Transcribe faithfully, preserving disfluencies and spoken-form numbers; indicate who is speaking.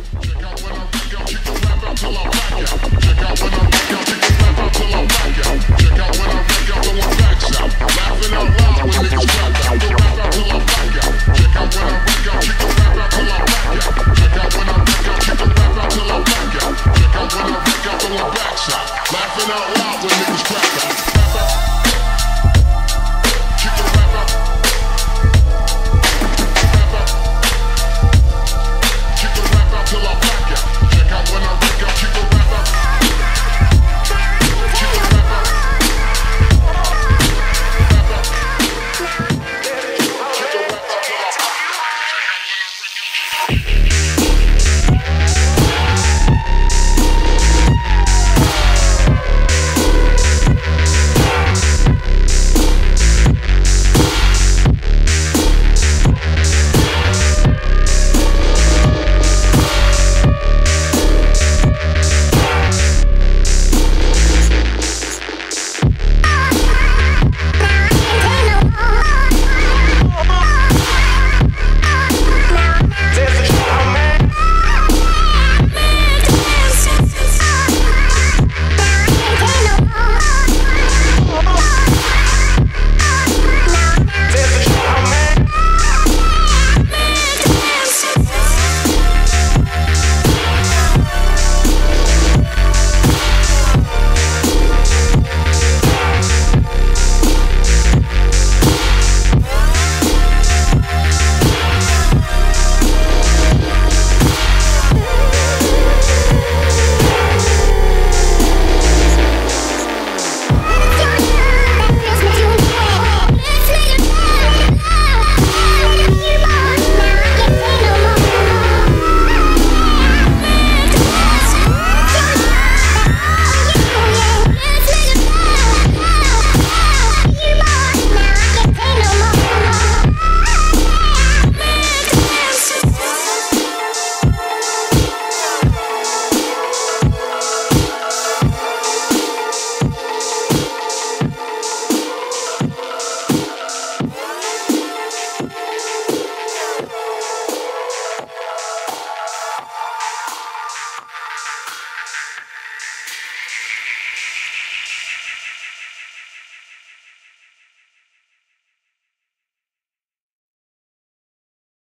Speaker 1: Check out when I rock out, kick the rap out till I black out. Check out when I rock out, kick the rap out till I black out. Check out when I rock out, throwing facts out. Laughing out loud when niggas rap